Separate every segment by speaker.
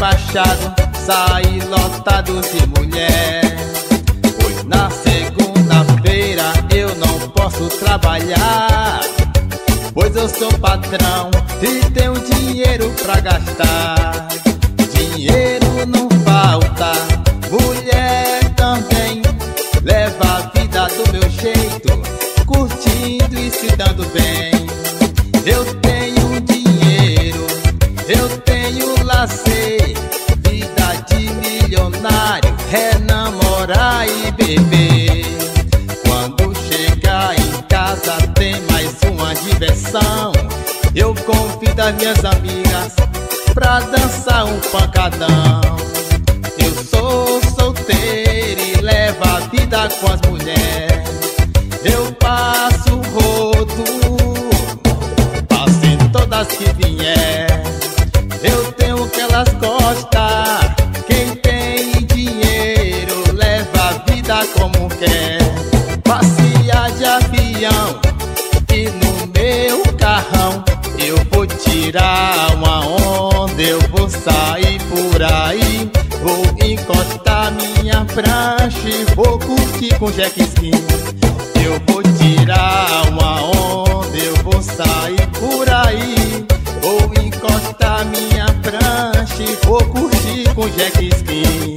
Speaker 1: rebaixado, saí lotado de mulher. Pois na segunda-feira eu não posso trabalhar, pois eu sou patrão e tenho dinheiro pra gastar. Dinheiro não falta, mulher também. Leva a vida do meu jeito, curtindo e se dando bem. Eu tenho dinheiro, eu tenho lazer, vida de milionário é namorar e beber. Quando chegar em casa tem mais uma diversão. Eu convido as minhas amigas pra dançar um pancadão. Eu sou solteiro e levo a vida com as mulheres. Eu passo o rodo, passo em todas que vier. Eu tenho o que elas gostam. Quem tem dinheiro leva a vida como quer. Passear de avião e no meu carrão eu vou tirar uma onda. Eu vou sair por aí, vou encostar minha prancha e vou curtir com jet ski. Eu vou tirar uma onda, eu vou sair por aí, vou encostar minha prancha e vou curtir com jet ski.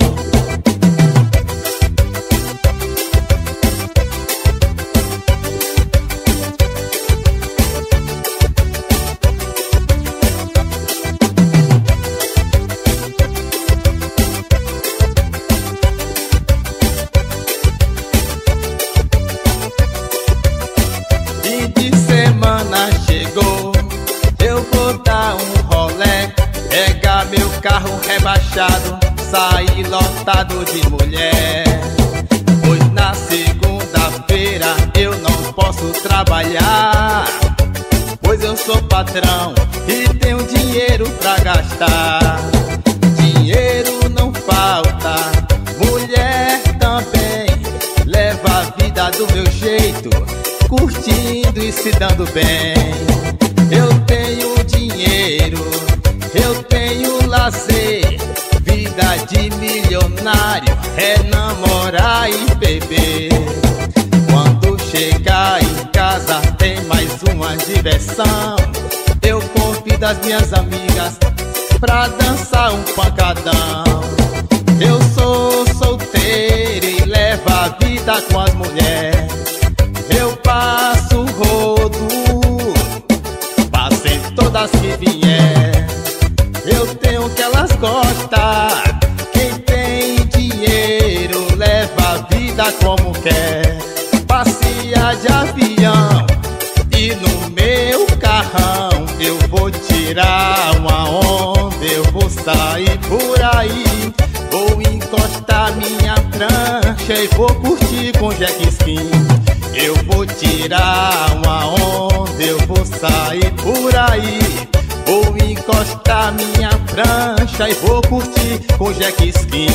Speaker 1: Meu carro rebaixado, saí lotado de mulher. Pois na segunda-feira eu não posso trabalhar, pois eu sou patrão e tenho dinheiro pra gastar. Dinheiro não falta, mulher também. Leva a vida do meu jeito, curtindo e se dando bem. Eu tenho dinheiro, eu tenho lazer, vida de milionário é namorar e beber. Quando chegar em casa tem mais uma diversão. Eu convido as minhas amigas pra dançar um pancadão. Eu sou solteiro e levo a vida com as mulheres. Eu passo o rodo, passo em todas que vier. Eu tenho o que elas gostam. Quem tem dinheiro leva a vida como quer. Passear de avião e no meu carrão eu vou tirar uma onda. Eu vou sair por aí, vou encostar minha prancha e vou curtir com jet ski. Eu vou tirar uma onda, eu vou sair por aí, vou encostar minha prancha e vou curtir com jet ski.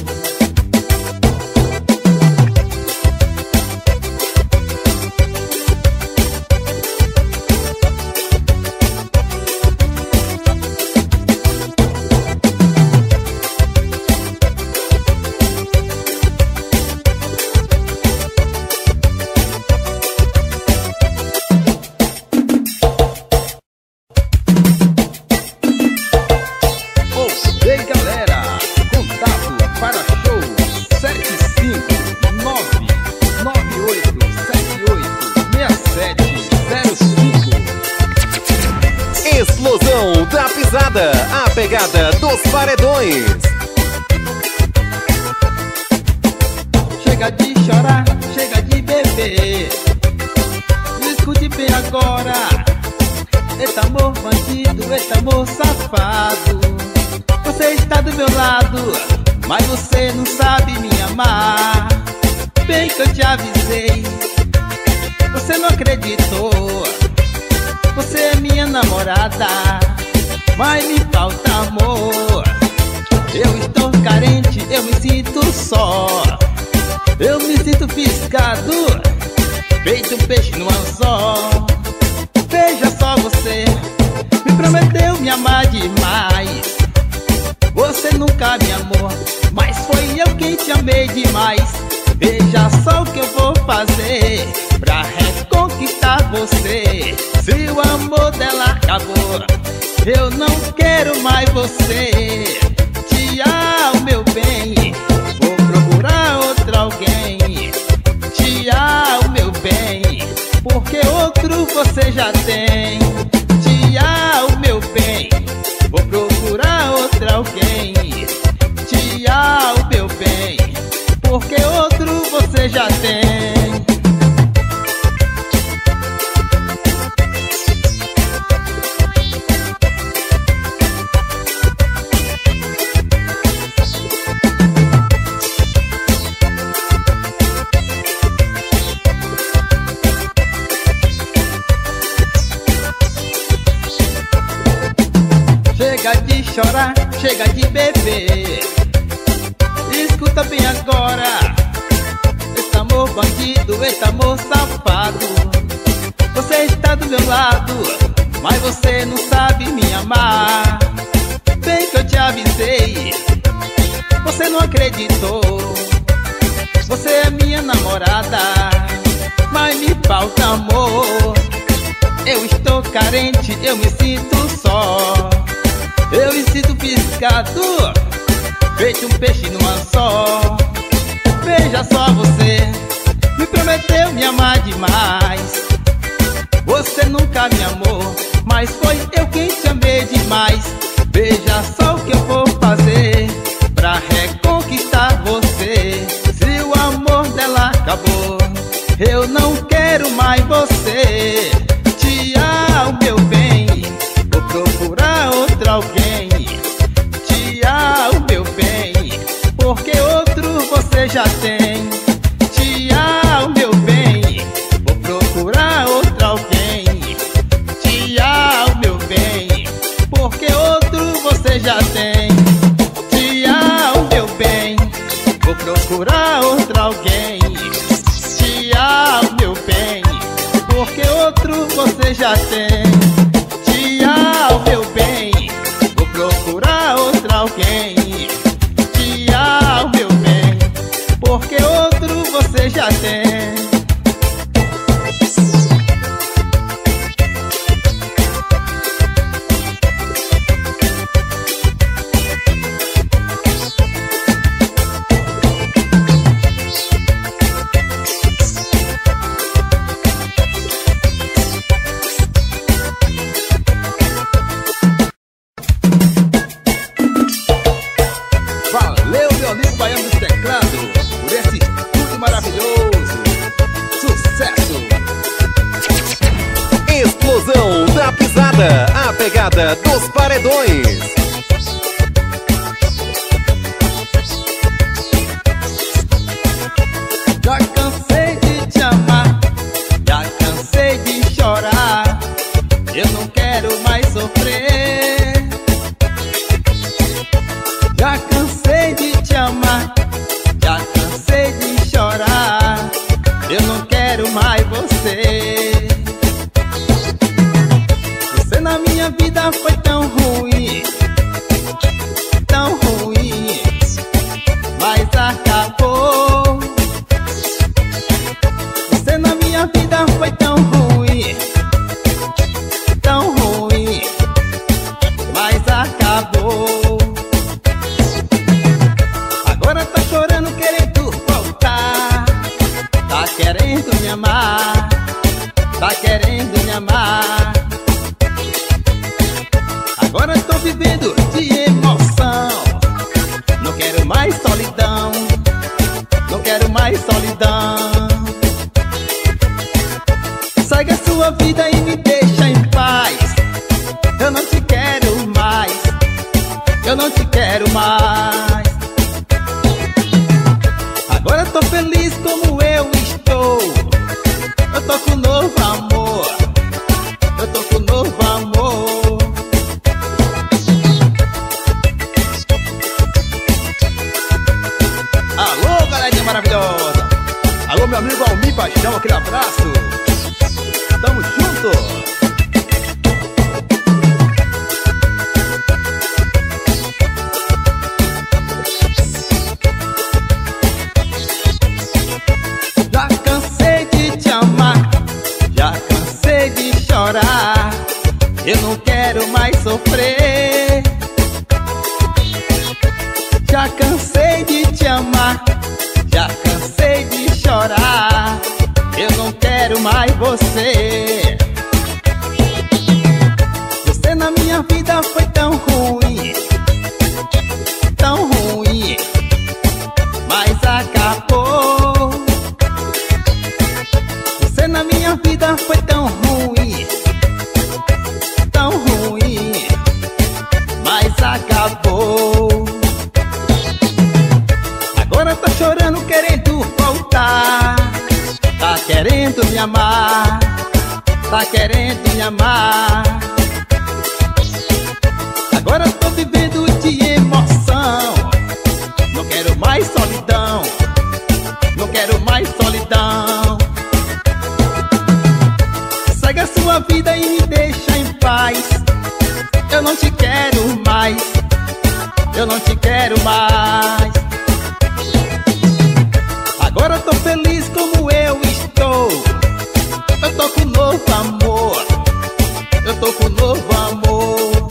Speaker 2: Explosão da pisada, a pegada dos paredões.
Speaker 1: Chega de chorar, chega de beber, me escute bem agora. Eita amor bandido, eita amor safado. Você está do meu lado, mas você não sabe me amar. Bem que eu te avisei, você não acreditou. Você é minha namorada, mas me falta amor. Eu estou carente, eu me sinto só. Eu me sinto fisgado, feito um peixe no anzol. Veja só você, me prometeu me amar demais. Você nunca me amou, mas foi eu quem te amei demais. Veja só o que eu vou fazer pra reconquistar você. Se o amor dela acabou, eu não quero mais você. Tchau, meu bem, vou procurar outro alguém. Tchau, meu bem, porque outro você já tem. Tchau, meu bem, vou procurar outro alguém. Tchau, meu bem, porque outro você já tem. Chega de chorar, chega de beber. Escuta bem agora, esse amor bandido, esse amor safado. Você está do meu lado, mas você não sabe me amar. Bem que eu te avisei, você não acreditou. Você é minha namorada, mas me falta amor. Eu estou carente, eu me sinto só. Eu me sinto piscado, feito um peixe no anzol. Veja só, você me prometeu me amar demais. Você nunca me amou, mas foi eu quem te amei demais. Veja só o que eu vou fazer pra reconquistar você. Se o amor dela acabou, eu não quero mais você. Tchau, meu bem, vou procurar outro alguém. Tchau, meu bem, porque outro você já tem. Tchau, meu bem, vou procurar outro alguém. Tchau, meu bem, porque outro você já tem. Tchau, meu bem, vou procurar outro alguém. Tchau, meu bem, porque outro você já tem. Tchau, meu bem, vou procurar outro alguém. Tchau, meu bem, porque outro você já tem. Valeu, meu amigo baiano dos teclados, por esse estúdio maravilhoso. Sucesso!
Speaker 2: Explosão da pisada, a pegada dos paredões.
Speaker 1: Já cansei de te amar, já cansei de chorar. Eu não quero mais sofrer. Já cansei de te amar, já cansei de chorar. Eu não quero mais você. Você na minha vida foi tão ruim, tão ruim, mas acabou. Você na minha vida foi tão ruim, tão ruim, mas acabou. Agora tá chorando querendo voltar. Tá querendo me amar, tá querendo me amar. Agora tô vivendo de emoção. Não quero mais solidão, não quero mais solidão. Segue a sua vida e me deixa em paz. Eu não te quero mais, eu não te quero mais. Agora tô feliz como eu estou. Eu tô com novo amor, eu tô com novo amor. Alô, galerinha maravilhosa. Alô, meu amigo Almir Paixão, aquele abraço. Tamo junto. de te amar, já cansei de chorar. Eu não quero mais você. Você na minha vida foi tão ruim, tão ruim, mas acabou. Você na minha vida foi tão ruim, tão ruim, mas acabou. Agora tá chorando querendo voltar, tá querendo me amar, tá querendo me amar. Agora tô vivendo de emoção, não quero mais solidão, não quero mais solidão. Segue a sua vida e me deixa em paz. Eu não te quero mais, eu não te quero mais. Agora tô feliz como eu estou. Eu tô com novo amor, eu tô com novo amor.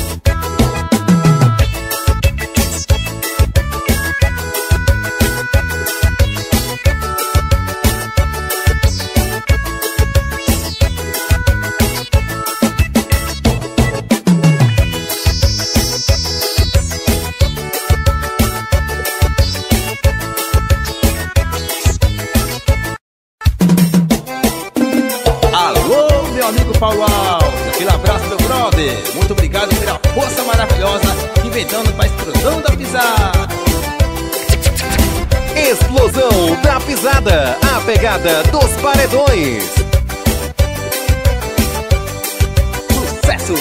Speaker 1: Paulo Alves, aquele abraço meu brother. Muito obrigado pela força maravilhosa, inventando pra explosão da pisada.
Speaker 2: Explosão da pisada, a pegada dos paredões.
Speaker 1: Sucesso!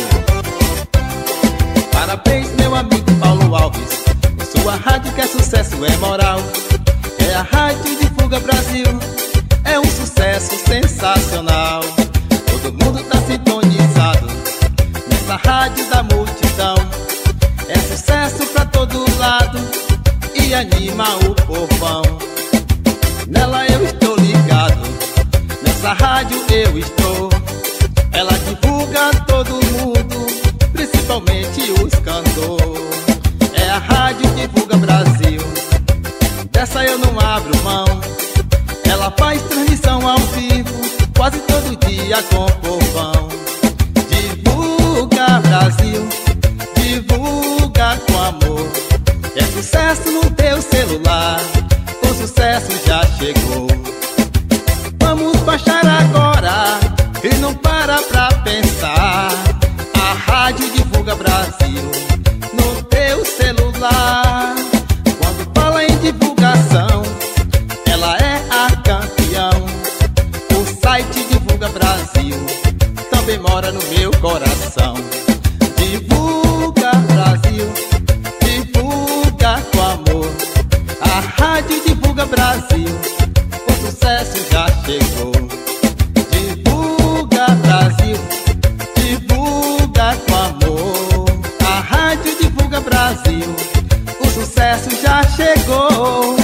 Speaker 1: Parabéns meu amigo Paulo Alves, sua rádio que é sucesso, é moral. É a Rádio Divulga Brasil, é um sucesso sensacional. Todo mundo tá sintonizado nessa rádio da multidão. É sucesso pra todo lado e anima o povão. Nela eu estou ligado, nessa rádio eu estou. Ela divulga todo mundo, principalmente os cantores. É a Rádio Divulga Brasil, dessa eu não abro mão. Ela faz transmissão ao vivo quase todo dia com o povão. Divulga Brasil, divulga com amor. É sucesso no teu celular, o sucesso já chegou. Vamos baixar agora e não para pra pensar. A Rádio Divulga Brasil no teu celular. Quando fala em divulgação, ela é a campeão. O site Divulga Brasil também mora no meu coração. Divulga Brasil, divulga com amor. A Rádio Divulga Brasil, o sucesso já chegou. Divulga Brasil, divulga com amor. A Rádio Divulga Brasil, o sucesso já chegou.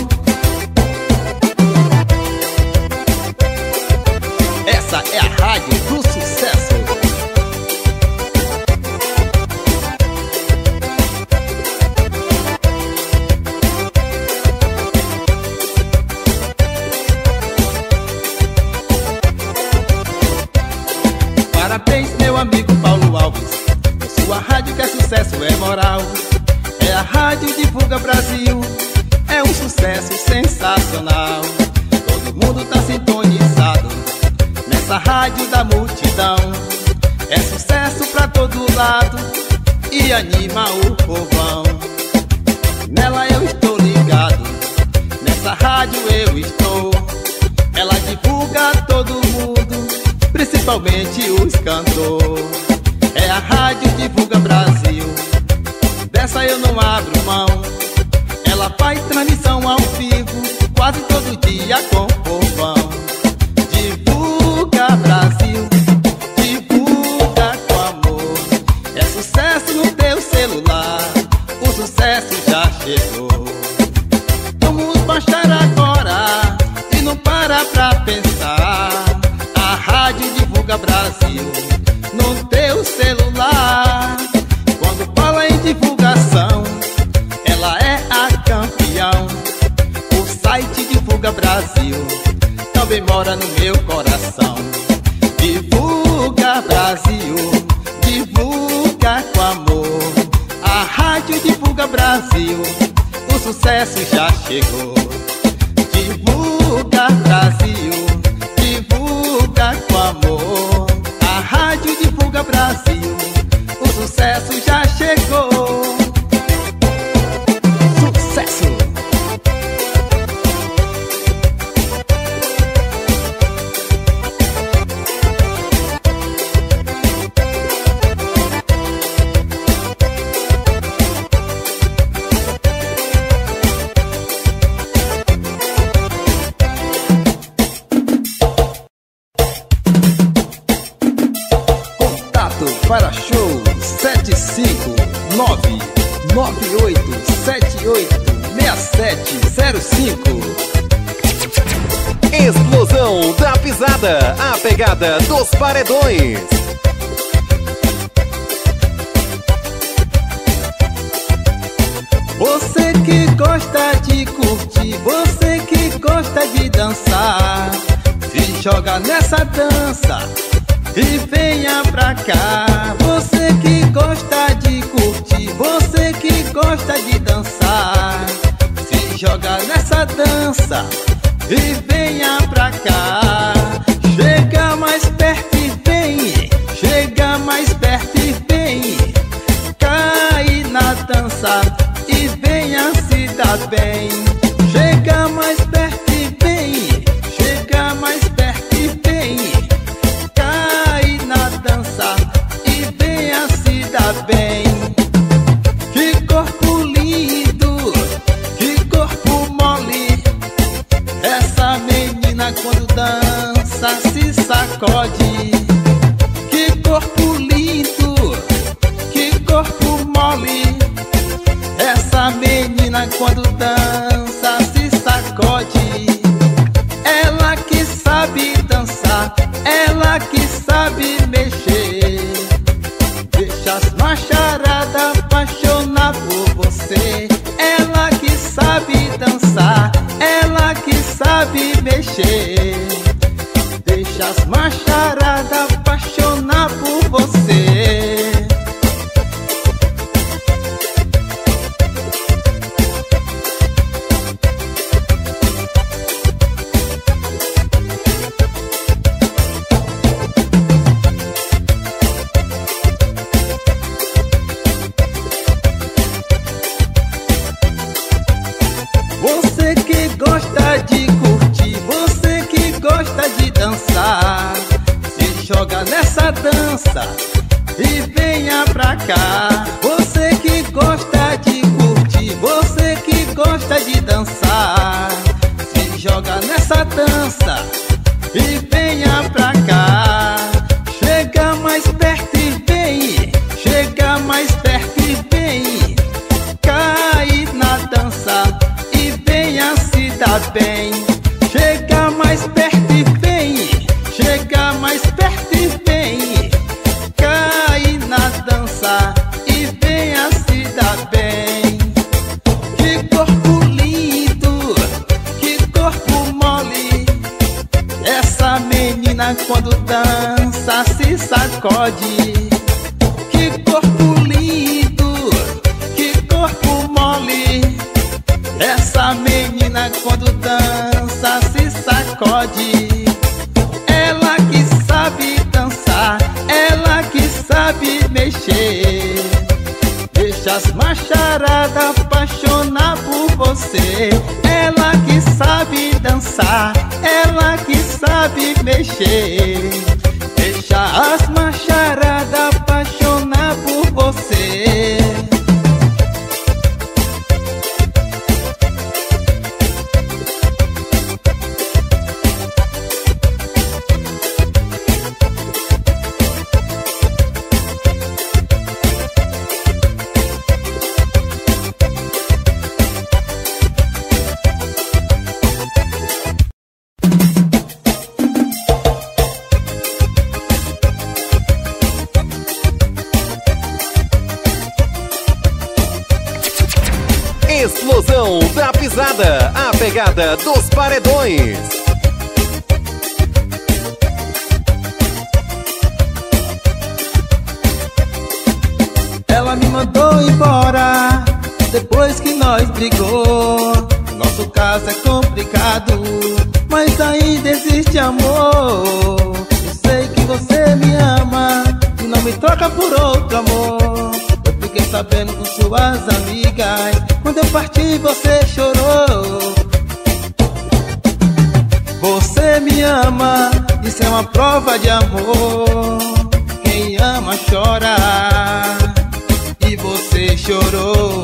Speaker 1: Essa é a Rádio do Sucesso. Parabéns meu amigo Paulo Alves, sua rádio que é sucesso, é moral. É a Rádio Divulga Brasil, é um sucesso sensacional. Todo mundo tá sintonizado nessa rádio da multidão. É sucesso pra todo lado e anima o povão. Nela eu estou ligado, nessa rádio eu estou. Ela divulga todo mundo, principalmente os cantores. É a Rádio Divulga Brasil, dessa eu não abro mão. Ela faz transmissão ao vivo quase todo dia com o povão. Divulga Brasil, divulga com amor. É sucesso no teu celular, o sucesso já chegou. Vamos baixar agora e não para pra pensar. A Rádio Divulga Brasil no teu celular. Quando fala em divulgação, ela é a campeão. divulga Brasil, também mora no meu coração. Divulga Brasil, divulga com amor. A rádio divulga Brasil, o sucesso já chegou. Divulga Brasil, divulga com amor. A rádio divulga Brasil, o sucesso já chegou. Sucesso! Para show 75998786705.
Speaker 2: Explosão da pisada, a pegada dos paredões.
Speaker 1: Você que gosta de curtir, você que gosta de dançar, se joga nessa dança e venha pra cá. Você que gosta de curtir, você que gosta de dançar, se joga nessa dança e venha pra cá. Chega mais perto e vem, chega mais perto e vem, cai na dança e venha se dar bem. Chega mais perto e vem, chega mais perto e vem, dança e venha se dar bem. Que corpo lindo, que corpo mole, essa menina quando dança se sacode. Que corpo lindo, que corpo mole, essa menina quando dança se sacode. Ela que sabe dançar, ela que sabe mexer, deixa as macharadas apaixonar por você. Ela que sabe dançar, ela que sabe mexer, deixa as macharadas apaixonar por você. Você que gosta de curtir, você que gosta de dançar, se joga nessa dança e venha pra cá. Você que gosta de curtir, você que gosta de dançar, se joga nessa dança e venha pra cá. Chega mais perto e vem, chega mais perto e vem, cai na dança e venha se dar bem. Chega mais perto e vem, chega mais perto e vem, cai na dança e venha se dar bem. Que corpo lindo, que corpo mole, essa menina quando dança se sacode. Que corpo lindo, que corpo mole, essa menina quando dança se sacode. Ela que sabe dançar, ela que sabe mexer, deixa as macharadas apaixonar por você. Ela que sabe dançar, ela que sabe mexer, deixa as macharadas apaixonar por você.
Speaker 2: Explosão da pisada, a pegada dos paredões.
Speaker 1: Ela me mandou embora depois que nós brigou. Nosso caso é complicado, mas ainda existe amor. Eu sei que você me ama e não me troca por outro amor. Eu fiquei sabendo com suas amigas, quando eu parti você chorou. Você me ama, isso é uma prova de amor. Quem ama chora, e você chorou.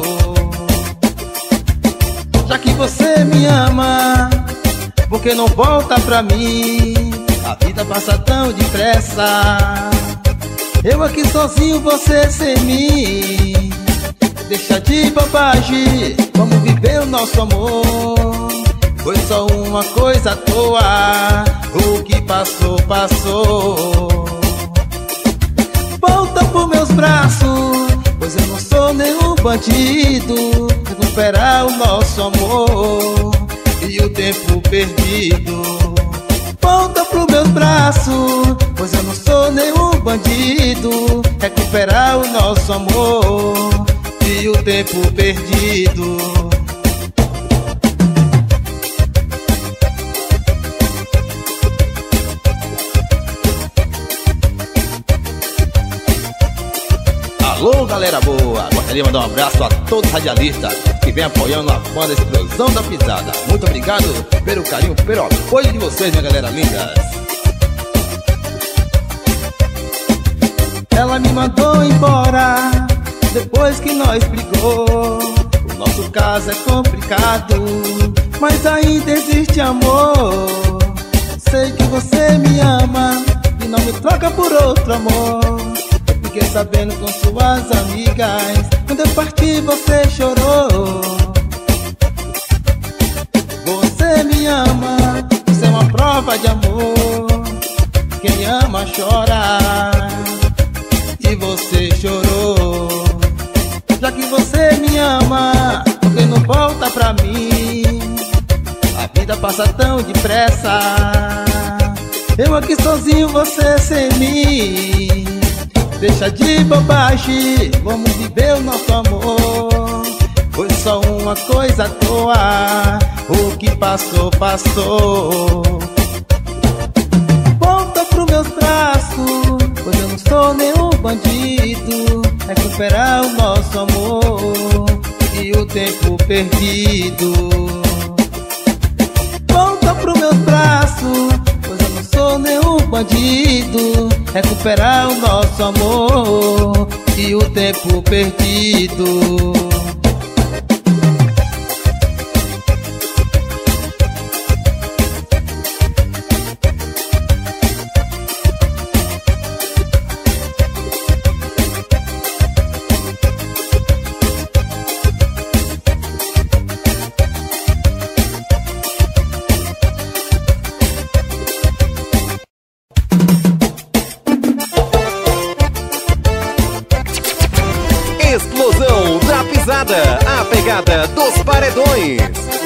Speaker 1: Já que você me ama, por que não volta pra mim? A vida passa tão depressa, eu aqui sozinho, você sem mim. Deixa de bobagem, vamos viver o nosso amor. Foi só uma coisa à toa, o que passou, passou. Volta pros meus braços, pois eu não sou nenhum bandido. Recuperar o nosso amor e o tempo perdido. Volta pros meus braços, pois eu não sou nenhum bandido. Recuperar o nosso amor e o tempo perdido. Alô, galera boa! Gostaria de mandar um abraço a todos os radialistas que vem apoiando a banda Explosão da Pisada. Muito obrigado pelo carinho, pelo apoio de vocês, minha galera linda. Ela me mandou embora depois que nós brigou. O nosso caso é complicado, mas ainda existe amor. Sei que você me ama e não me troca por outro amor. Fiquei sabendo com suas amigas, quando eu parti você chorou. Você me ama, isso é uma prova de amor. Quem ama chora, e você chorou. Já que você me ama, por que não volta pra mim? A vida passa tão depressa, eu aqui sozinho, você sem mim. Deixa de bobagem, vamos viver o nosso amor. Foi só uma coisa à toa, o que passou, passou. Volta pros meus braços, pois eu não sou nenhum bandido. Recuperar o nosso amor e o tempo perdido. Volta pros meus braços, pois eu não sou nenhum bandido. Recuperar o nosso amor e o tempo perdido.
Speaker 2: Explosão da Pisada, a pegada dos paredões.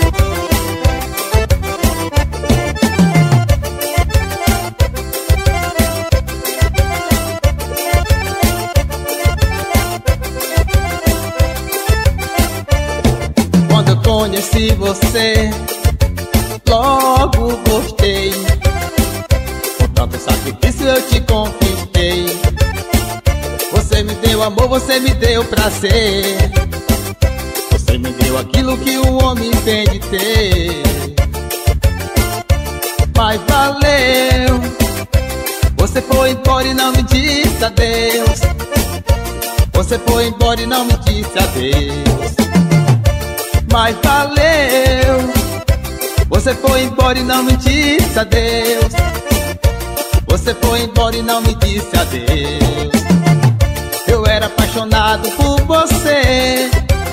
Speaker 1: Quando eu conheci você, logo gostei. Com tanto sacrifício eu te conquistei. Você me deu amor, você me deu prazer. Você me deu aquilo que um homem tem de ter. Mas valeu. Você foi embora e não me disse adeus. Você foi embora e não me disse adeus. Mas valeu. Você foi embora e não me disse adeus. Você foi embora e não me disse adeus. Eu era apaixonado por você,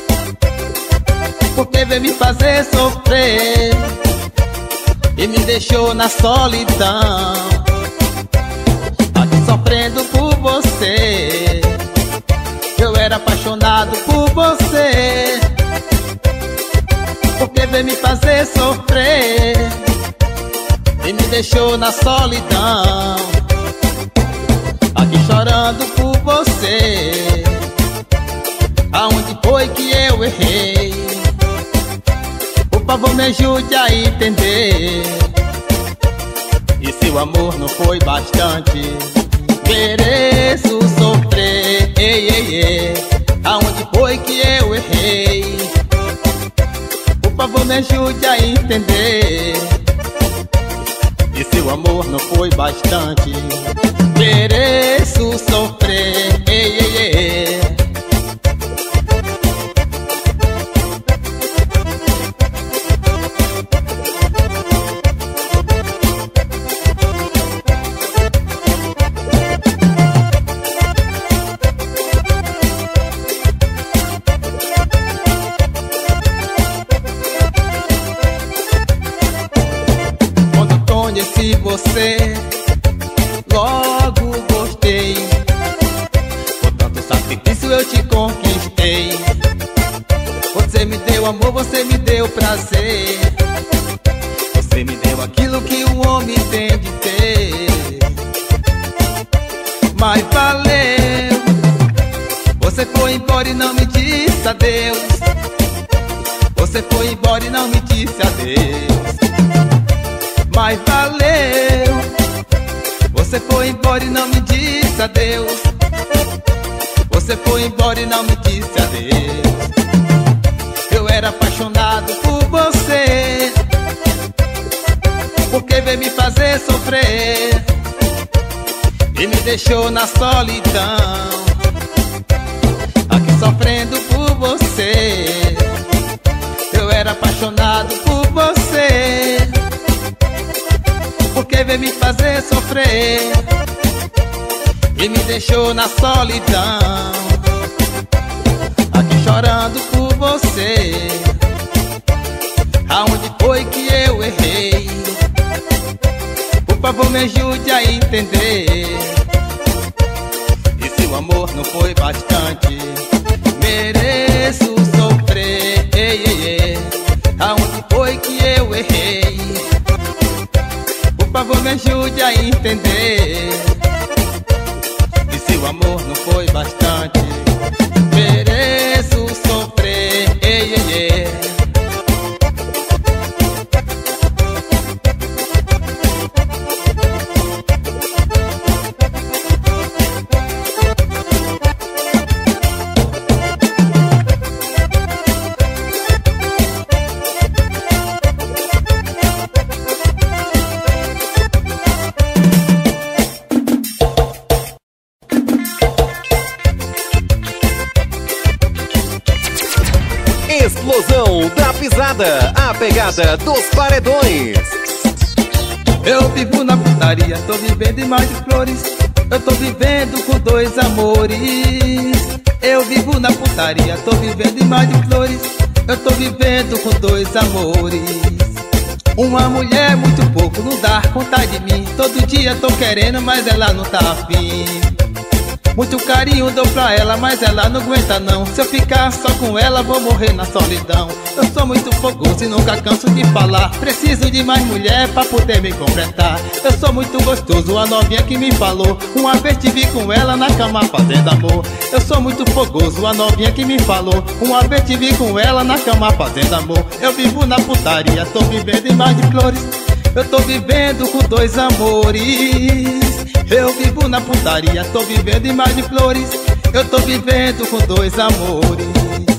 Speaker 1: porque veio me fazer sofrer e me deixou na solidão, aqui sofrendo por você. Eu era apaixonado por você, porque veio me fazer sofrer e me deixou na solidão, aqui chorando por você. Aonde foi que eu errei? Por favor, me ajude a entender. E se o amor não foi bastante, mereço sofrer. Ei, ei, ei. Aonde foi que eu errei? Por favor, me ajude a entender. E se o amor não foi bastante, mereço sofrer. Ei, ei, ei. Conheci você, logo gostei. Com tanto sacrifício eu te conquistei. Você me deu amor, você me deu prazer. Você me deu aquilo que um homem tem de ter. Mas valeu. Você foi embora e não me disse adeus. Você foi embora e não me disse adeus. Mas valeu. Você foi embora e não me disse adeus. Você foi embora e não me disse adeus. Eu era apaixonado por você, porque veio me fazer sofrer e me deixou na solidão, aqui sofrendo por você. Eu era apaixonado por você, porque veio me fazer sofrer e me deixou na solidão, aqui chorando por você. Aonde foi que eu errei? Por favor, me ajude a entender. E se o amor não foi bastante, mereço sofrer. Ei, ei, ei. Aonde foi que eu errei? Por favor, me ajude a entender. E se o amor não foi bastante, mereço sofrer. Ei, ei, ei.
Speaker 2: Explosão da pisada, a pegada dos paredões.
Speaker 1: Eu vivo na putaria, tô vivendo em mar de flores. Eu tô vivendo com dois amores. Eu vivo na putaria, tô vivendo em mar de flores. Eu tô vivendo com dois amores. Uma mulher muito pouco, não dá conta de mim. Todo dia tô querendo, mas ela não tá afim. Muito carinho dou pra ela, mas ela não aguenta não. Se eu ficar só com ela, vou morrer na solidão. Eu sou muito fogoso e nunca canso de falar. Preciso de mais mulher pra poder me completar. Eu sou muito gostoso, a novinha que me falou. Uma vez tive com ela na cama fazendo amor. Eu sou muito fogoso, a novinha que me falou. Uma vez tive com ela na cama fazendo amor. Eu vivo na putaria, tô vivendo em mar de flores. Eu tô vivendo com dois amores. Eu vivo na putaria, tô vivendo em mar de flores. Eu tô vivendo com dois amores.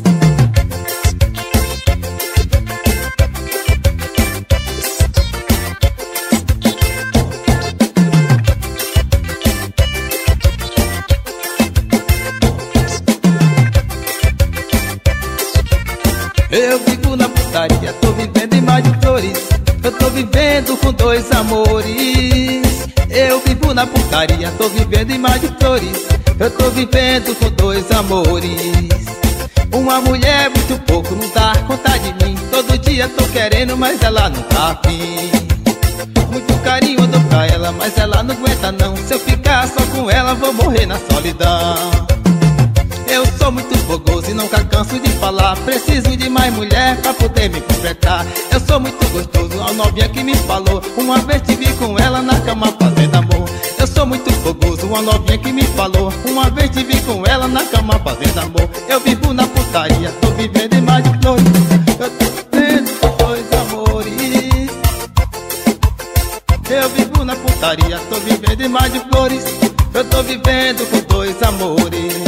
Speaker 1: Eu vivo na putaria, tô vivendo em mar de flores. Eu tô vivendo com dois amores. Eu vivo na putaria, tô vivendo em mar de flores. Eu tô vivendo com dois amores. Uma mulher muito pouco, não dá conta de mim. Todo dia tô querendo, mas ela não tá afim. Muito carinho eu dou pra ela, mas ela não aguenta não. Se eu ficar só com ela, vou morrer na solidão. Eu sou muito fogoso e nunca canso de falar. Preciso de mais mulher pra poder me completar. Eu sou muito gostoso, a novinha que me falou. Uma vez te vi com ela na cama fazendo amor. Eu sou muito fogoso, uma novinha que me falou. Uma vez te vi com ela na cama fazendo amor. Eu vivo na putaria, tô vivendo em mar de flores. Eu tô vivendo com dois amores. Eu vivo na putaria, tô vivendo em mar de flores. Eu tô vivendo com dois amores.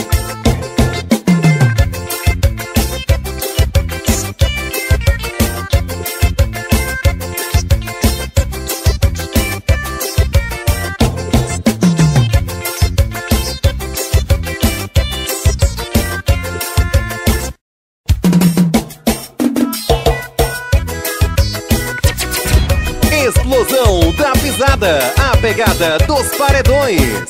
Speaker 2: Explosão da pisada, a pegada dos paredões.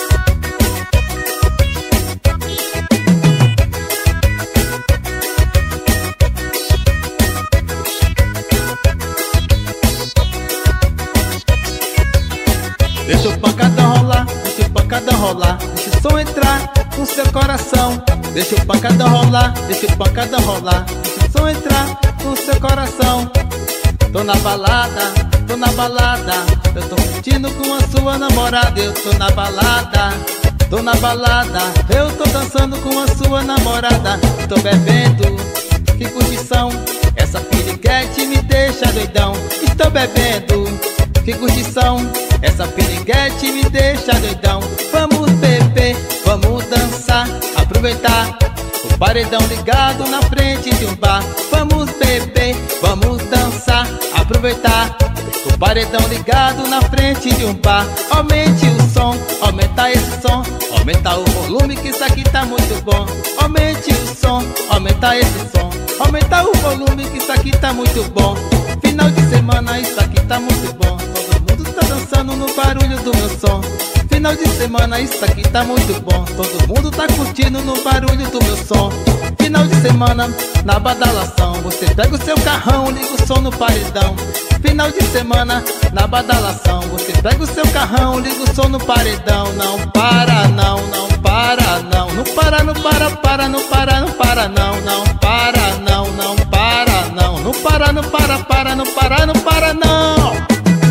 Speaker 1: Deixa o pancadão rolar, deixa o pancadão rolar. Deixa o som entrar no seu coração. Deixa o pancadão rolar, deixa o pancadão rolar. Deixa o som entrar no seu coração. Tô na balada, tô na balada. Eu tô curtindo com a sua namorada. Eu tô na balada, tô na balada. Eu tô dançando com a sua namorada. Tô bebendo, que curtição. Essa piriguete me deixa doidão. Estou bebendo, que curtição. Essa piriguete me deixa doidão. Vamos beber, vamos dançar, aproveitar o paredão ligado na frente de um bar. Vamos beber, vamos dançar, aproveitar o paredão ligado na frente de um bar. Aumente o som, aumenta esse som, aumenta o volume que isso aqui tá muito bom. Aumente o som, aumenta esse som, aumenta o volume que isso aqui tá muito bom. Final de semana isso aqui tá muito bom. Todo mundo tá dançando no barulho do meu som. Final de semana isso aqui tá muito bom. Todo mundo tá curtindo no barulho do meu som. Final de semana na badalação. Você pega o seu carrão, liga o som no paredão. Final de semana na badalação. Você pega o seu carrão, liga o som no paredão. Não para não, não para não. Não para, não para, para, não para, não para não. Não para não, não para não. Não para, não para, para, não para, não para não.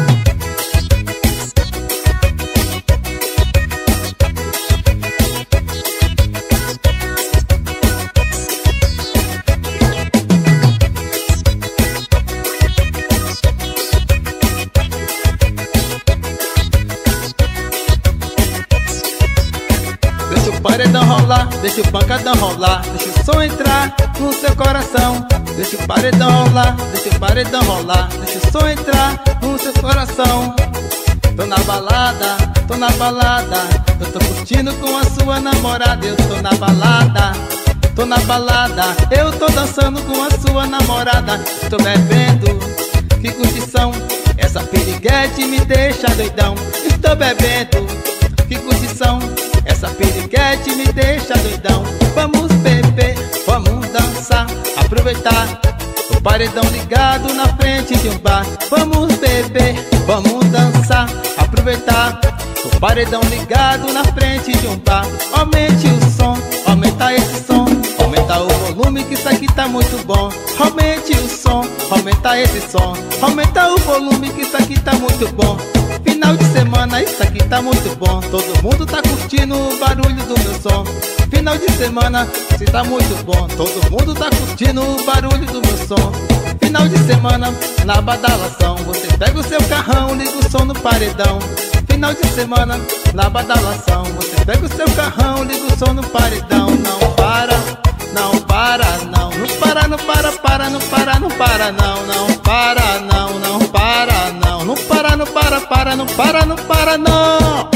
Speaker 1: Deixa o paredão rolar, deixa o pancadão rolar. Deixa o som entrar no seu coração. Deixa o paredão rolar, deixa o paredão rolar. Deixa o som entrar no seu coração. Tô na balada, tô na balada. Eu tô curtindo com a sua namorada. Eu tô na balada, tô na balada. Eu tô dançando com a sua namorada. Tô bebendo, que curtição. Essa piriguete me deixa doidão. Estou bebendo, que curtição. Essa piriguete me deixa doidão. Vamos beber, vamos dançar, aproveitar o paredão ligado na frente de um bar. Vamos beber, vamos dançar, aproveitar o paredão ligado na frente de um bar. Aumente o som, aumenta esse som, aumenta o volume que isso aqui tá muito bom. Aumente o som, aumenta esse som, aumenta o volume que isso aqui tá muito bom. Final de semana isso aqui tá muito bom. Todo mundo tá curtindo o barulho do meu som. Final de semana isso tá muito bom. Todo mundo tá curtindo o barulho do meu som. Final de semana na badalação. Você pega o seu carrão, liga o som no paredão. Final de semana na badalação. Você pega o seu carrão, liga o som no paredão. Não para, não para não. Não para, não para, para, não para, não para não. Não para não, não para não. Não para, não para, para, não para, não para não.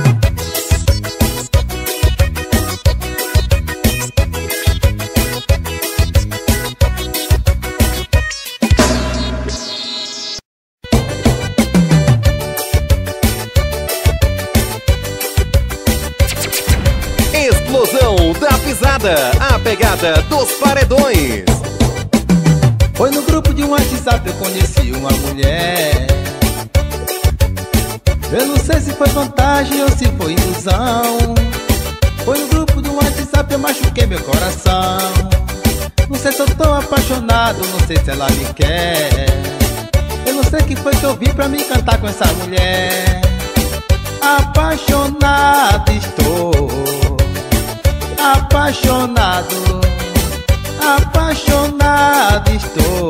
Speaker 2: Explosão da pisada, a pegada dos paredões.
Speaker 1: Foi no grupo de um WhatsApp eu conheci uma mulher. Eu não sei se foi vantagem ou se foi ilusão. Foi no grupo de um WhatsApp WhatsApp eu machuquei meu coração. Não sei se eu tô apaixonado, não sei se ela me quer. Eu não sei o que foi que eu vi pra me encantar com essa mulher. Apaixonado estou, apaixonado, apaixonado estou,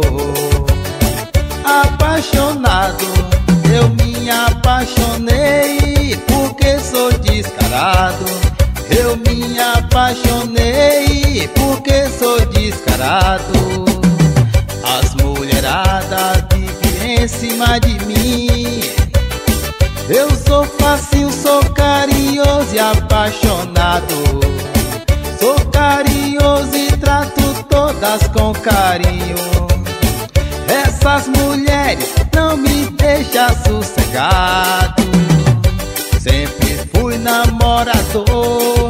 Speaker 1: apaixonado. Eu me apaixonei porque sou descarado. Eu me apaixonei porque sou descarado. As mulheradas vivem em cima de mim. Eu sou fácil, sou carinhoso e apaixonado. Sou carinhoso e trato todas com carinho. Essas mulheres não me deixam sossegado. Sempre fui namorador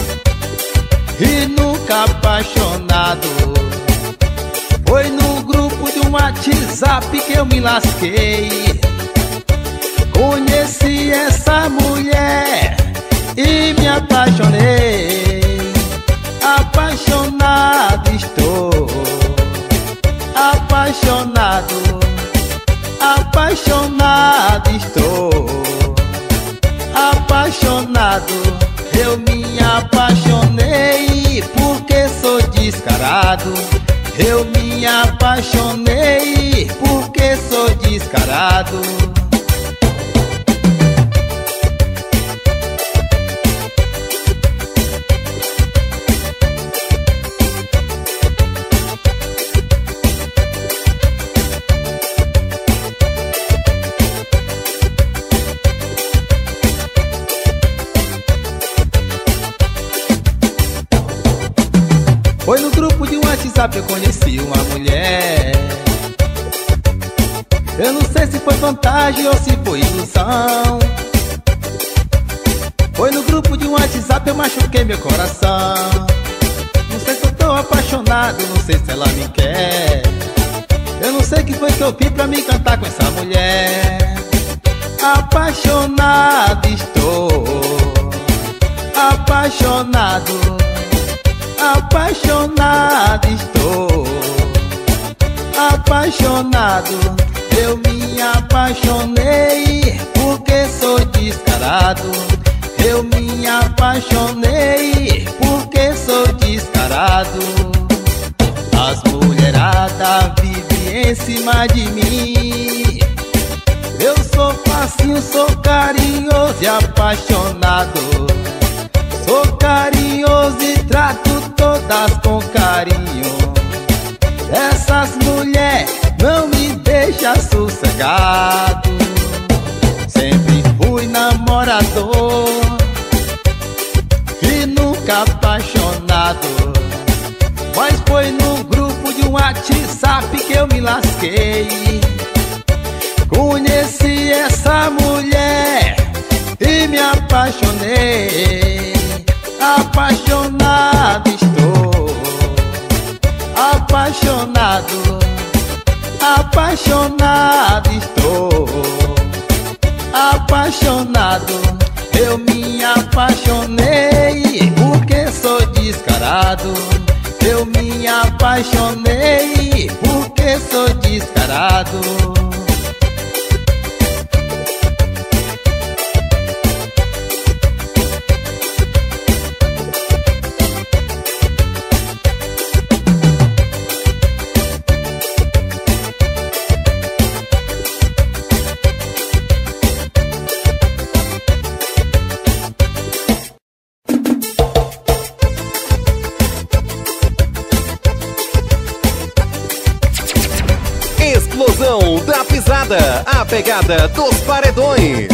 Speaker 1: e nunca apaixonado. Foi no grupo de um WhatsApp que eu me lasquei. Conheci essa mulher e me apaixonei. Apaixonado estou, apaixonado, apaixonado estou, apaixonado. Eu me apaixonei porque sou descarado. Eu me apaixonei porque sou descarado. Foi no grupo de WhatsApp eu conheci uma mulher. Eu não sei se foi vantagem ou se foi ilusão. Foi no grupo de WhatsApp eu machuquei meu coração. Não sei se eu tô apaixonado, não sei se ela me quer. Eu não sei o que foi que eu vi pra me encantar com essa mulher. Apaixonado estou, apaixonado, apaixonado estou, apaixonado. Eu me apaixonei porque sou descarado. Eu me apaixonei porque sou descarado. As mulheradas vivem em cima de mim. Eu sou facinho, sou carinhoso e apaixonado. Sou carinhoso e trato todas com carinho. Essas mulheres não me deixam sossegado. Sempre fui namorador e nunca apaixonado. Mas foi no grupo de um WhatsApp que eu me lasquei. Conheci essa mulher e me apaixonei. Apaixonado estou, apaixonado, apaixonado estou, apaixonado. Eu me apaixonei porque sou descarado. Eu me apaixonei porque sou descarado.
Speaker 2: Explosão da pisada, a pegada dos paredões.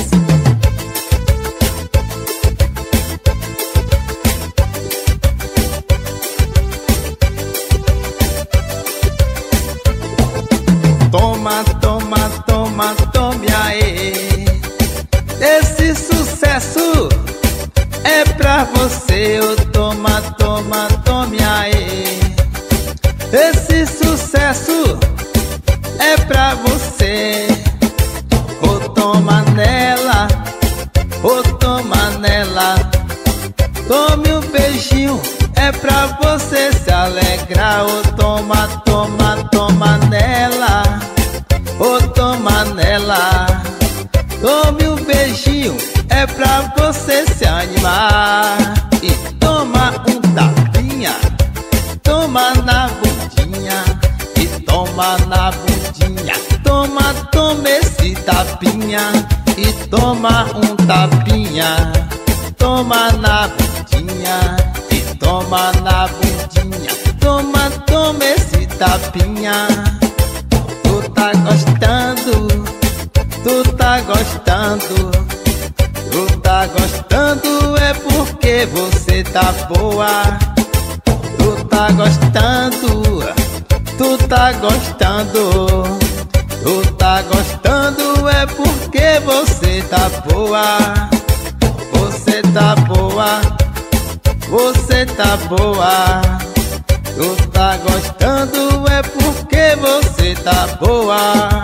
Speaker 1: Toma, toma, toma, tome aí. Esse sucesso é pra você. Oh, toma, toma, tome aí. Esse sucesso é pra você. Oh, toma nela, oh, toma nela. Tome um beijinho, é pra você se alegrar. Oh, toma, toma, toma nela. Oh, toma nela. Tome um beijinho, é pra você se animar. E toma um tapinha, toma na bundinha. E toma na bundinha, toma, toma esse tapinha. E toma um tapinha, toma na bundinha. E toma na bundinha, toma, toma esse tapinha. Tu tá gostando, tu tá gostando, tu tá gostando, é porque você tá boa. Tu tá gostando, tu tá gostando, tu tá gostando, é porque você tá boa. Você tá boa, você tá boa. Tu tá gostando, é porque você tá boa.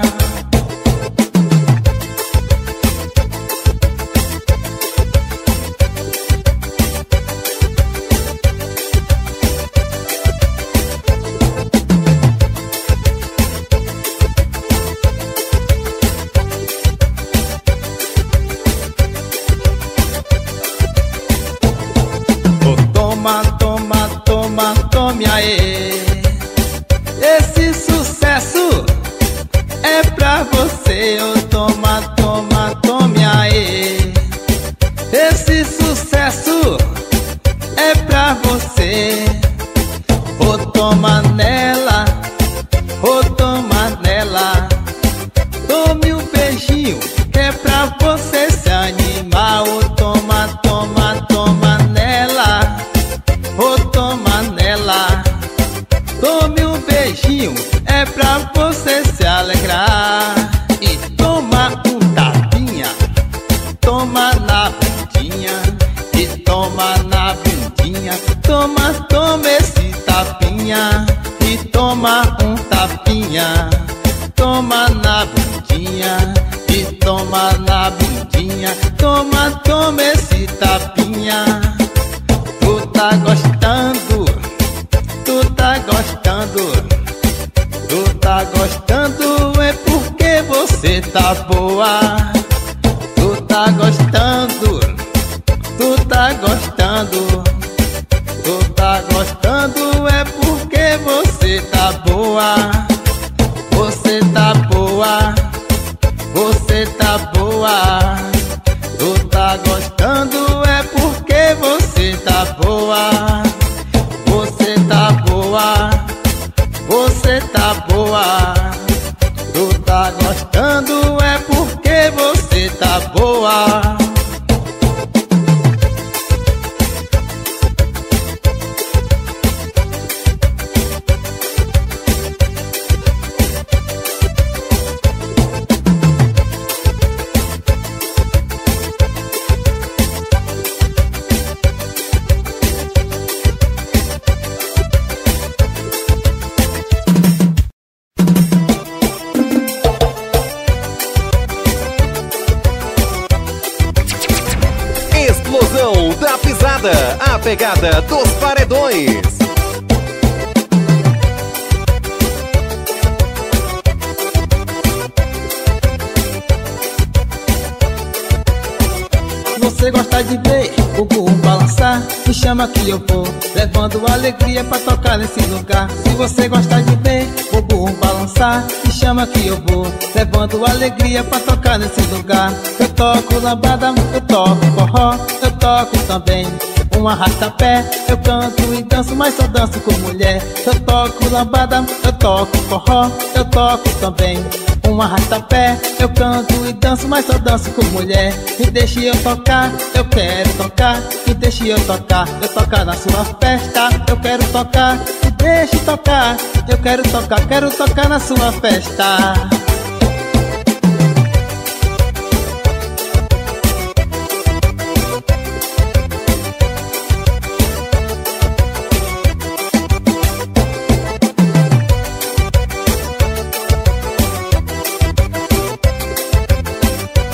Speaker 1: Toma, toma, toma, tome aí. Esse sucesso é pra você. Oh, toma, toma, tome aí. Esse sucesso é pra você. Oh, toma nela, oh, toma nela. Tome um beijinho, que é pra você se animar. Oh, toma, toma, toma nela. Oh, toma nela. Tome um beijinho, é pra você se alegrar. E toma um tapinha, toma na bundinha. E toma na bundinha, toma, toma esse tapinha. E toma um tapinha, toma na bundinha. E toma na bundinha, toma, toma esse tapinha. Tu tá gostando, tu tá gostando, tu tá gostando, é porque você tá boa. Tu tá gostando, tu tá gostando, tu tá gostando, é porque você tá boa. Você tá boa, você tá boa. Tu tá gostando, é porque você tá boa. Você tá boa, você tá boa. Tu tá gostando, é porque você tá boa.
Speaker 2: Explosão da pisada, a pegada dos paredões.
Speaker 1: Você gosta de ver o bumbum balançar? Me chama que eu vou, levando alegria pra tocar nesse lugar. Se você gosta de ver o bumbum balançar, me chama que eu vou, levando alegria pra tocar nesse lugar. Eu toco lambada, eu toco forró, eu toco também um arrasta-pé. Eu canto e danço, mas só danço com mulher. Eu toco lambada, eu toco forró, eu toco também um arrasta-pé. Eu canto e danço, mas só danço com mulher. Me deixe eu tocar, eu quero tocar. Me deixe eu tocar na sua festa. Eu quero tocar, me deixe tocar. Eu quero tocar na sua festa.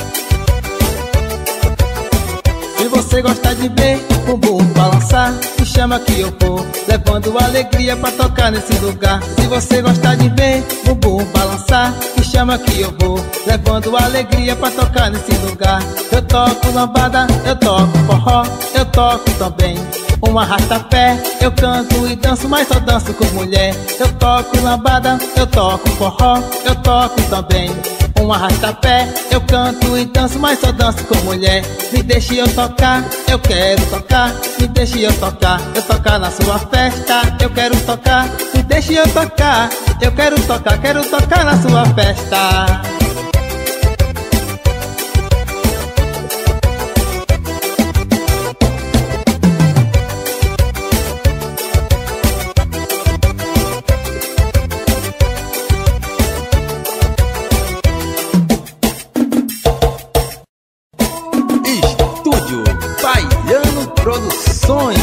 Speaker 1: Se você gosta de ver o bumbum balançar, me chama que eu vou, levando alegria pra tocar nesse lugar. Se você gostar de ver o bumbum balançar, me chama que eu vou, levando alegria pra tocar nesse lugar. Eu toco lambada, eu toco forró, eu toco também um arrasta-pé. Eu canto e danço, mas só danço com mulher. Eu toco lambada, eu toco forró, eu toco também um arrasta-pé. Eu canto e danço, mas só danço com mulher. Me deixe eu tocar, eu quero tocar. Me deixe eu tocar na sua festa. Eu quero tocar, me deixe eu tocar. Eu quero tocar na sua festa. Baiano Produções.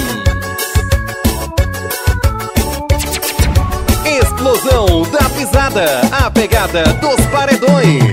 Speaker 2: Explosão da pisada, a pegada dos paredões.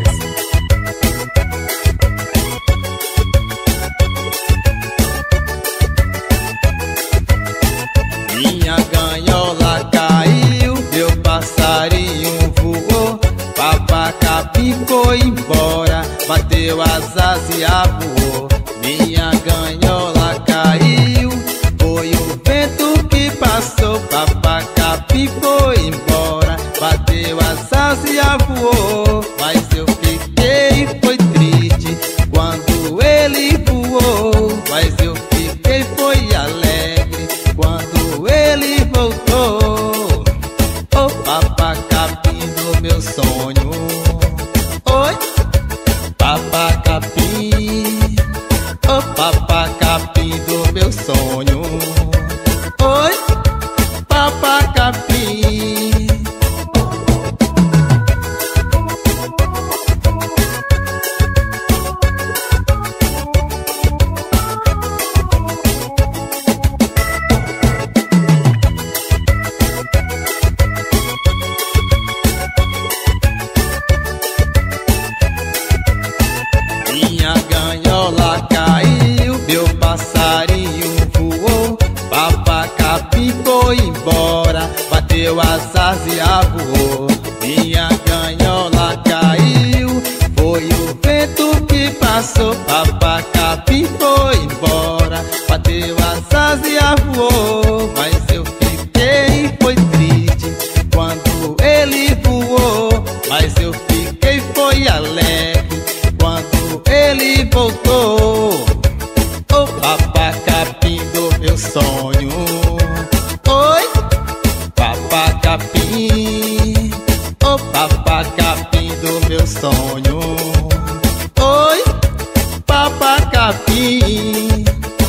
Speaker 1: Minha ganhola caiu, meu passarinho voou, papacapim foi embora, bateu asas e voou. Minha ganhola caiu, foi o vento que passou, papacapim foi embora, bateu asas e voou. Mas eu fiquei, foi triste quando ele voou, mas eu fiquei, foi alegre quando ele voltou. Oh, papacapim do meu sonho, oi, papacapim. Oh, papacapim do meu sonho, oi, papacapim. Minha ganhola caiu, meu passarinho voou, papacapim foi embora, bateu asas e voou. Minha ganhola caiu, foi o vento que passou, papacapim foi embora, bateu asas e voou. Mas eu fiquei, foi triste quando ele voou, mas eu fiquei, foi alegre quando ele voltou. Oh, papacapim do meu sonho, oi, papacapim. Oh, papacapim do meu sonho, oi, papacapim.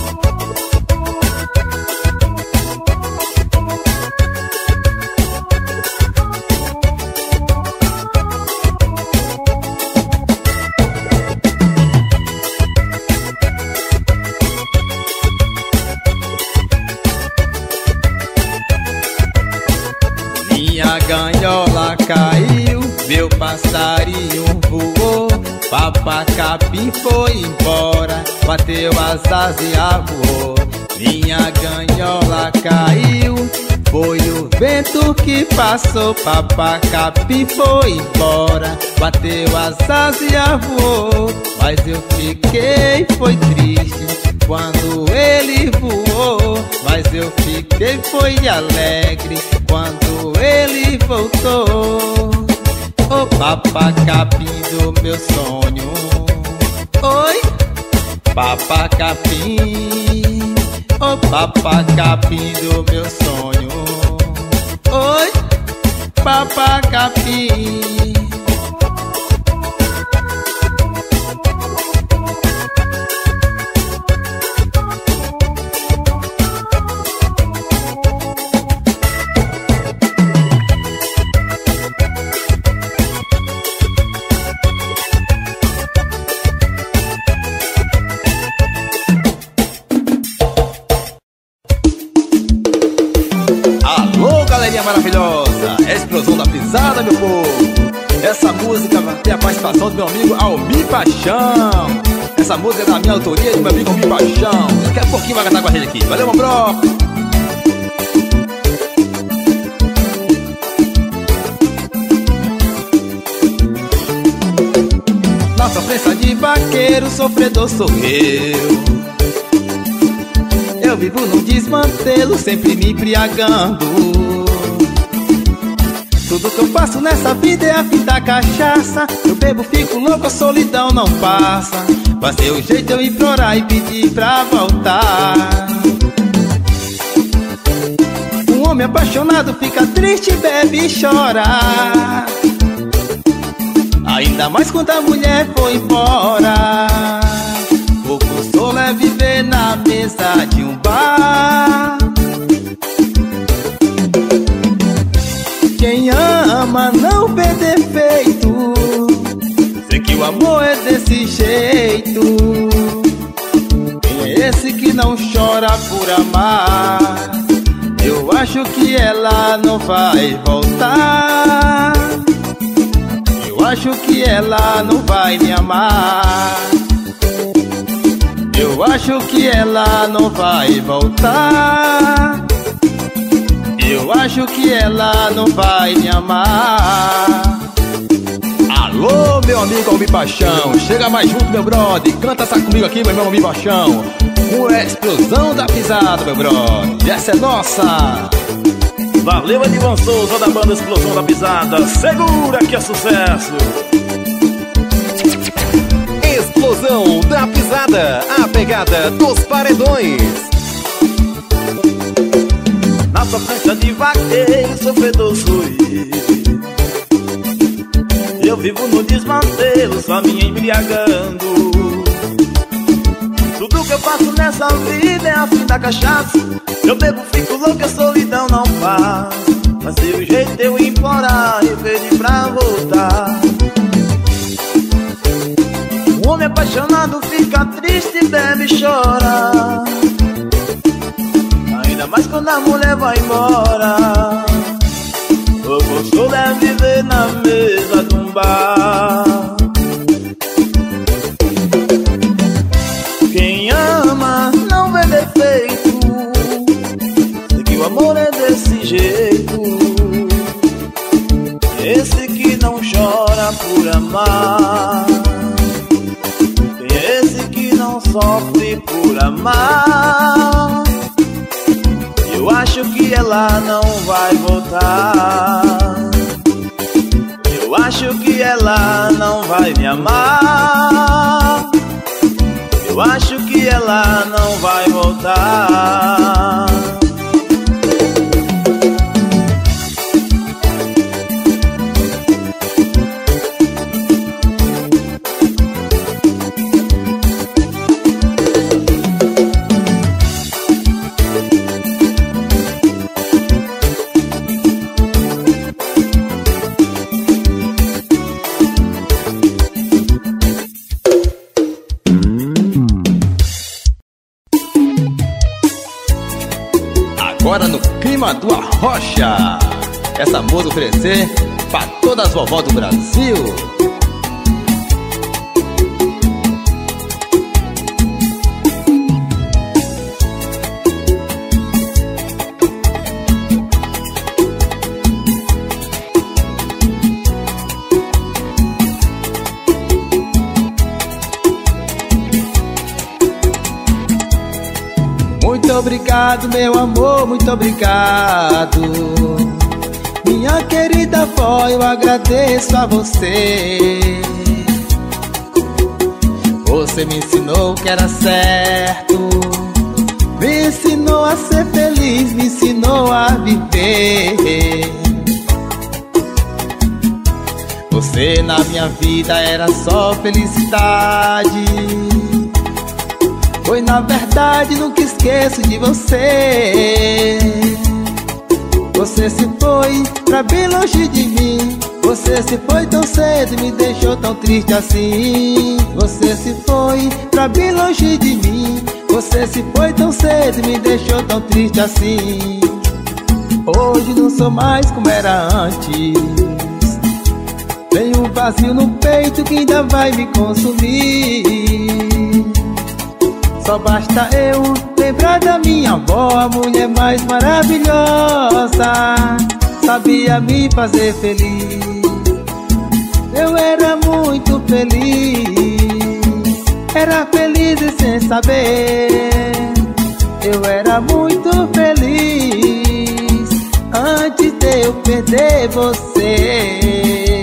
Speaker 1: Minha ganhola caiu, meu passarinho voou, papacapim foi embora, bateu asas e voou. Minha ganhola caiu, foi o vento que passou, papacapim foi embora, bateu asas e voou. Mas eu fiquei, foi triste quando ele voou, mas eu fiquei, foi alegre quando ele voltou. Oh, papacapim do meu sonho, oi, papacapim. Oh, papacapim do meu sonho, oi, papacapim. Galerinha maravilhosa, é a explosão da pisada, meu povo. Essa música vai ter a participação do meu amigo Almir Paixão. Essa música é da minha autoria e do meu amigo Almir Paixão. Daqui a pouquinho vai cantar com a gente aqui. Valeu, meu bro. sofrência de vaqueiro, sofredor sou eu. Eu vivo num desmantelo, sempre me embriagando. Tudo que eu faço nessa vida é a fim da cachaça. Eu bebo, fico louco, a solidão não passa. Vai ser o jeito eu implorar e pedir pra voltar. Um homem apaixonado fica triste, bebe e chora. Ainda mais quando a mulher foi embora. O consolo é viver na mesa de um bar. Quem ama não vê defeito. Sei que o amor é desse jeito. Quem é esse que não chora por amar? Eu acho que ela não vai voltar. Eu acho que ela não vai me amar. Eu acho que ela não vai voltar. Eu acho que ela não vai me amar. Alô, meu amigo Almir Paixão, chega mais junto, meu brother. Canta essa comigo aqui, meu irmão Almir Paixão. Uma explosão da pisada, meu brother. E essa é nossa.
Speaker 3: Valeu, Edivan Souza da banda Explosão da Pisada. Segura que é sucesso.
Speaker 2: Explosão da Pisada, a pegada dos paredões.
Speaker 3: Na sofrência de vaqueiro, sofredor sou eu vivo no desmantelo, só me embriagando. Tudo que eu faço nessa vida é a fim da cachaça. Eu bebo, fico louco, a solidão não faz. Mas se o jeito eu implorar e pedir pra voltar. Um homem apaixonado fica triste, bebe e chora. Ainda mais quando a mulher vai embora. O consolo é viver na mesa de um bar. Quem ama não vê defeito. Sei que o amor é desse jeito. Esse que não chora por amar. Esse que não sofre por amar. Eu acho que ela não vai voltar. Eu acho que ela não vai me amar. Eu acho que ela não vai voltar.
Speaker 1: Agora no clima do Arrocha, essa música oferecer pra todas as vovós do Brasil. Muito obrigado, meu amor, muito obrigado. Minha querida avó, eu agradeço a você. Você me ensinou o que era certo, me ensinou a ser feliz, me ensinou a viver. Você na minha vida era só felicidade. Foi na verdade, nunca esqueço de você. Você se foi pra bem longe de mim. Você se foi tão cedo e me deixou tão triste assim. Você se foi pra bem longe de mim. Você se foi tão cedo e me deixou tão triste assim. Hoje não sou mais como era antes. Tenho um vazio no peito que ainda vai me consumir. Só basta eu lembrar da minha avó, a mulher mais maravilhosa. Sabia me fazer feliz. Eu era muito feliz. era feliz e sem saber. Eu era muito feliz antes de eu perder você.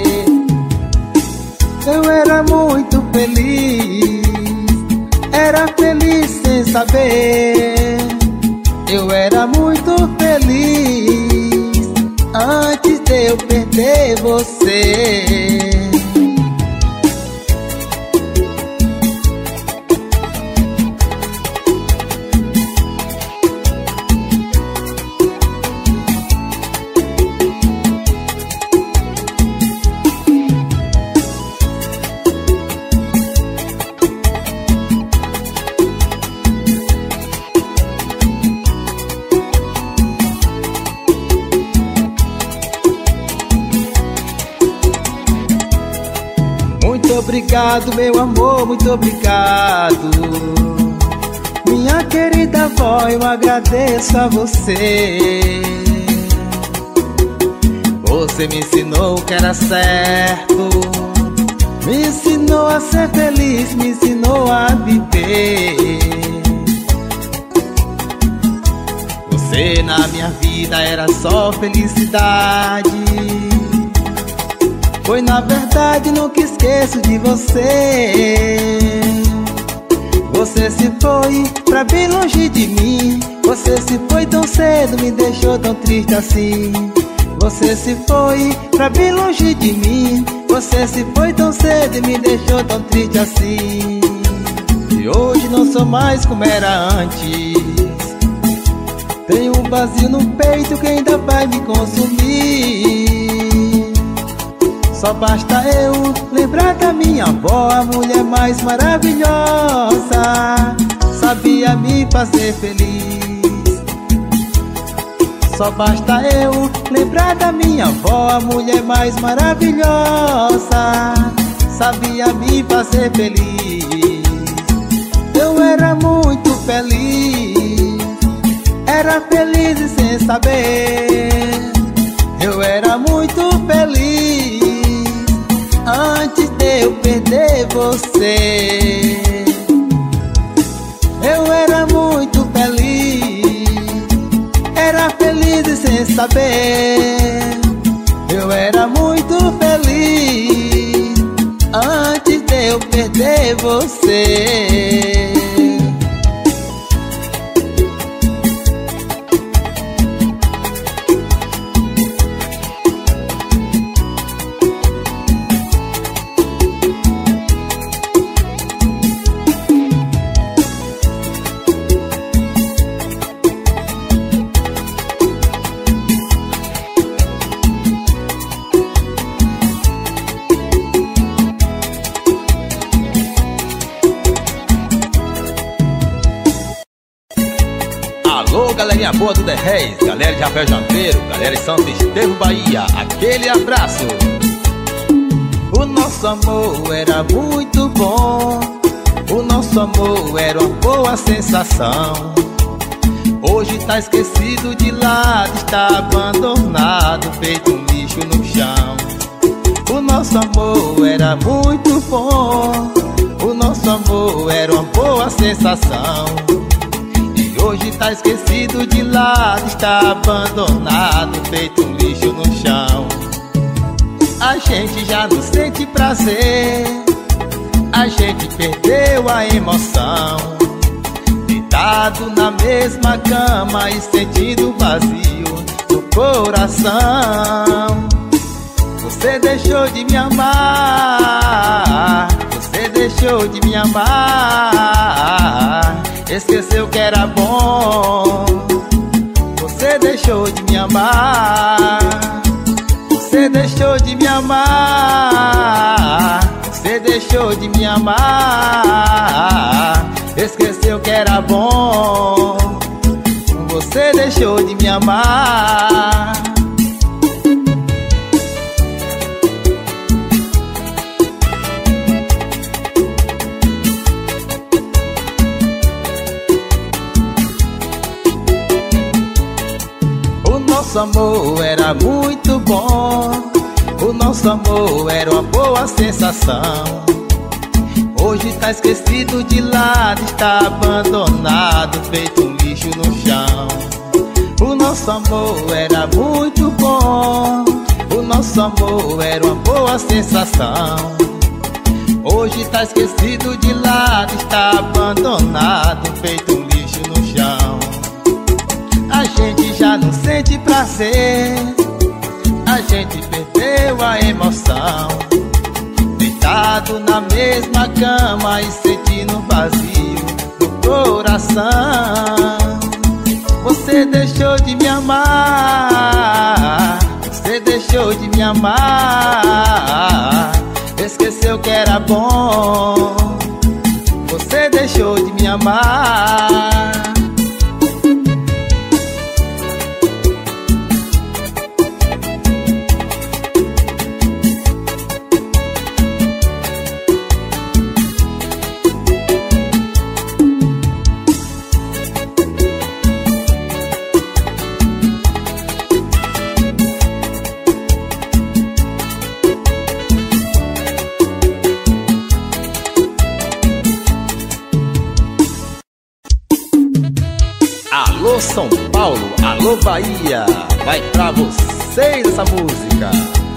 Speaker 1: Eu era muito feliz, era feliz sem saber. Eu era muito feliz antes de eu perder você. Muito obrigado, meu amor, muito obrigado. Minha querida avó, eu agradeço a você. Você me ensinou o que era certo, me ensinou a ser feliz, me ensinou a viver. Você na minha vida era só felicidade. Pois na verdade nunca esqueço de você. Você se foi pra bem longe de mim. Você se foi tão cedo, me deixou tão triste assim. Você se foi pra bem longe de mim. Você se foi tão cedo e me deixou tão triste assim. E hoje não sou mais como era antes. Tenho um vazio no peito que ainda vai me consumir. Só basta eu lembrar da minha avó, a mulher mais maravilhosa, sabia me fazer feliz. Só basta eu lembrar da minha avó, a mulher mais maravilhosa, sabia me fazer feliz. Eu era muito feliz, era feliz e sem saber. Eu era muito feliz antes de eu perder você. Eu era muito feliz, era feliz e sem saber. Eu era muito feliz antes de eu perder você.
Speaker 4: Alô, galerinha boa do The Reis, galera de Rafael Jambeiro, galera de Santo Estevão, Bahia, aquele abraço.
Speaker 1: O nosso amor era muito bom, o nosso amor era uma boa sensação. Hoje tá esquecido de lado, está abandonado, feito um lixo no chão. O nosso amor era muito bom, o nosso amor era uma boa sensação. Hoje tá esquecido de lado, está abandonado, feito um lixo no chão. A gente já não sente prazer, a gente perdeu a emoção. Deitado na mesma cama e sentindo vazio no coração. Você deixou de me amar, você deixou de me amar. Esqueceu que era bom. Você deixou de me amar, você deixou de me amar, você deixou de me amar. Esqueceu que era bom. Você deixou de me amar. O nosso amor era muito bom, o nosso amor era uma boa sensação. Hoje tá esquecido de lado, está abandonado, feito um lixo no chão. O nosso amor era muito bom, o nosso amor era uma boa sensação. Hoje tá esquecido de lado, está abandonado, feito um lixo no chão. A gente já não sente prazer, a gente perdeu a emoção. Deitado na mesma cama e sentindo vazio no coração. Você deixou de me amar, você deixou de me amar. Esqueceu que era bom, você deixou de me amar.
Speaker 4: Alô São Paulo, alô Bahia, vai pra vocês essa música.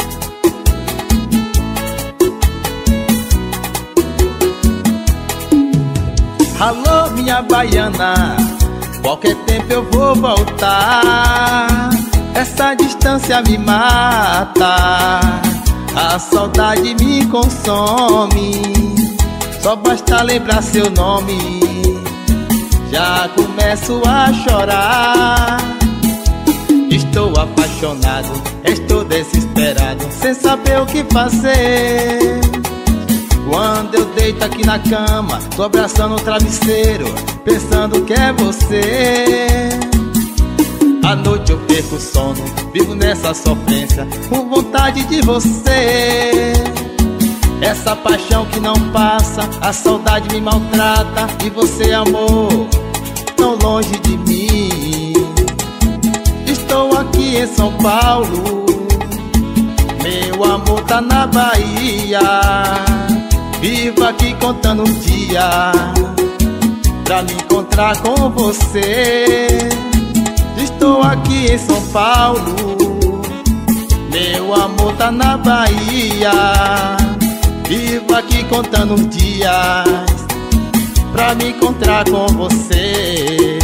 Speaker 1: Alô minha baiana, qualquer tempo eu vou voltar. Essa distância me mata, a saudade me consome. Só basta lembrar seu nome, já começo a chorar. Estou apaixonado, estou desesperado, sem saber o que fazer. Quando eu deito aqui na cama, tô abraçando o travesseiro, pensando que é você. À noite eu perco o sono, vivo nessa sofrência, com vontade de você. Essa paixão que não passa, a saudade me maltrata. E você, amor, tão longe de mim. Estou aqui em São Paulo, meu amor tá na Bahia. Vivo aqui contando um dia pra me encontrar com você. Estou aqui em São Paulo, meu amor tá na Bahia. Vivo aqui contando os dias pra me encontrar com você.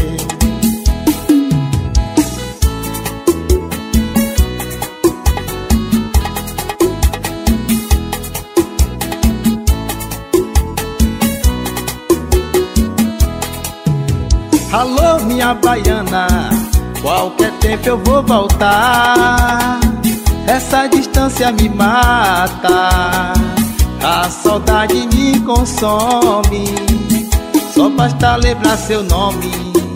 Speaker 1: Alô minha baiana, qualquer tempo eu vou voltar. Essa distância me mata, a saudade me consome. Só basta lembrar seu nome,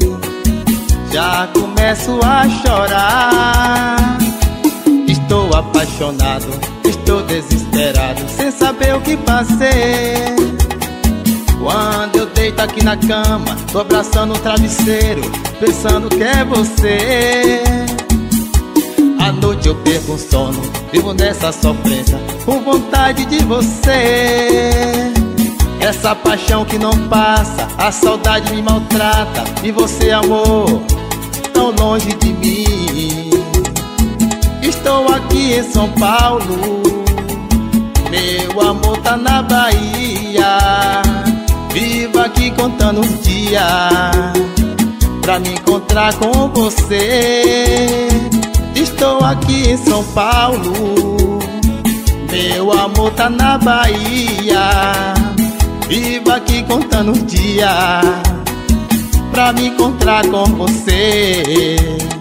Speaker 1: já começo a chorar. Estou apaixonado, estou desesperado, sem saber o que fazer. Quando eu deito aqui na cama, tô abraçando o travesseiro, pensando que é você. À noite eu perco o sono, vivo nessa sofrência, com vontade de você. Essa paixão que não passa, a saudade me maltrata. E você, amor, tão longe de mim. Estou aqui em São Paulo, meu amor tá na Bahia. Vivo aqui contando os dias pra me encontrar com você. Estou aqui em São Paulo, meu amor tá na Bahia. Vivo aqui contando os dias pra me encontrar com você.